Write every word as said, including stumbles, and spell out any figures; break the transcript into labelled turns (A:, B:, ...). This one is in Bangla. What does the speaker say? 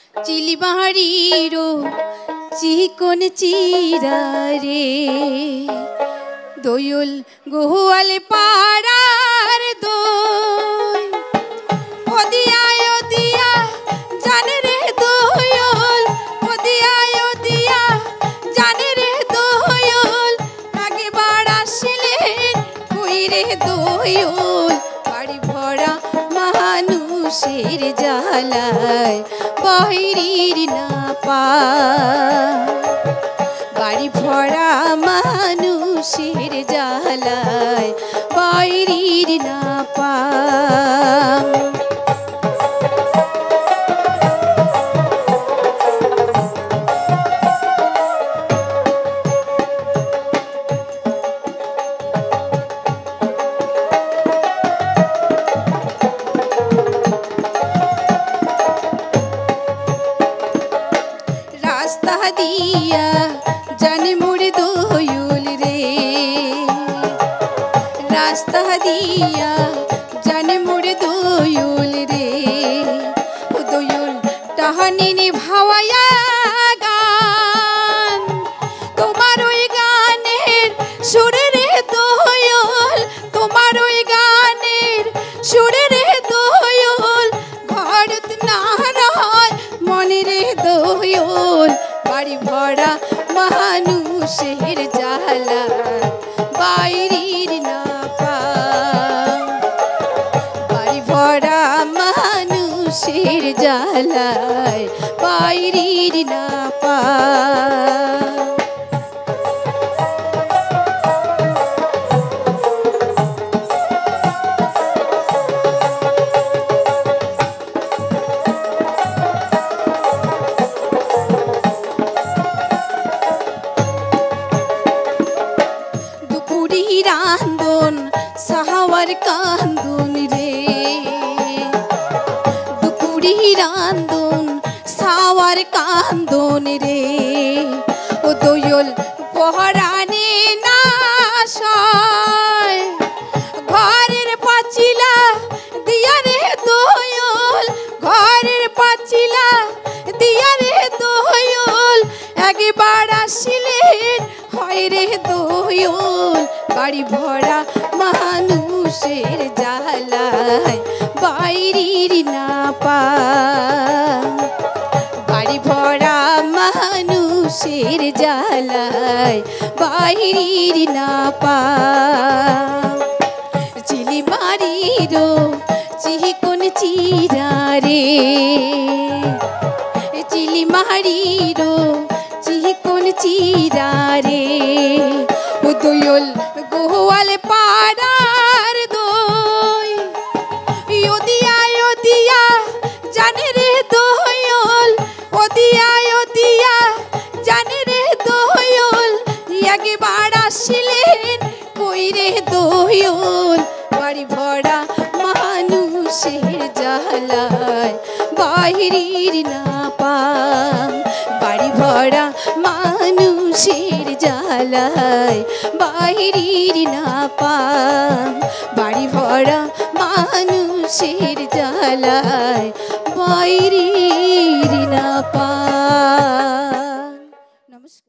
A: চিলিমারিরো চিকন চিরা রে দোয়ল গোয়াল পাড়ার দই ওদিয়ায় ওদিয়া জানে রে দোয়ল ওদিয়ায় ওদিয়া জানে রে দোয়ল আগে বাড়াছিলেন কই রে দোয়ল বাড়ি ভরা মানুষের জ্বালায় বাইরির না পা বাড়ি ভরা মানুষের জ্বালায় বাইরির না পা রাস্তা দিয়া জানে মোড়ে দোয়ল রে রাস্তা দিয়া জানে মোড়ে দোয়ল রে ও দোয়ল টাহানিনি ভাওয়ায়া গান তোমার ওই গানের সুরে রে দোয়ল তোমার ওই গানের সুরে রে দোয়ল ঘরত না রয় মনে রে দোয়ল বাড়ি ভরা মানুষের জ্বালা বাইরির না পা বাড়ি ভরা মানুষের জ্বালায় বাইরির না পা রান্দন সাহাওয়ার কান্দন রে দুপুরি রান্দন সাওয়ার কান্দন রে ও দোয়ল পহরানে না সয় ঘরের পাঁচিলা দিয়া রে দোয়ল ঘরের পাঁচিলা দিয়া রে দোয়ল একবার আসিলেন হয় রে দোয়ল বাড়ি ভরা মানুষের জ্বালায় বাইরির না পা বাড়ি ভরা মানুষের জ্বালায় বাইরির না পা চিলিমারিরো চিকন চিরা রে চিলিমারিরো চিকন চিরা রে ও দোয়ল গোয়াল পাড়ার দই ওদিয়ায় ওদিয়া জানে রে দোয়ল ওদিয়ায় ওদিয়া জানে রে দোয়ল একবার আসিলেন কই রে দোয়ল বাড়ি ভরা মানুষের জ্বালায় বাইরির না পা বাড়ি ভরা মানুষের জ্বালায় বাইরির না পা বাড়ি ভরা মানুষের জ্বালায় বাইরির না পা।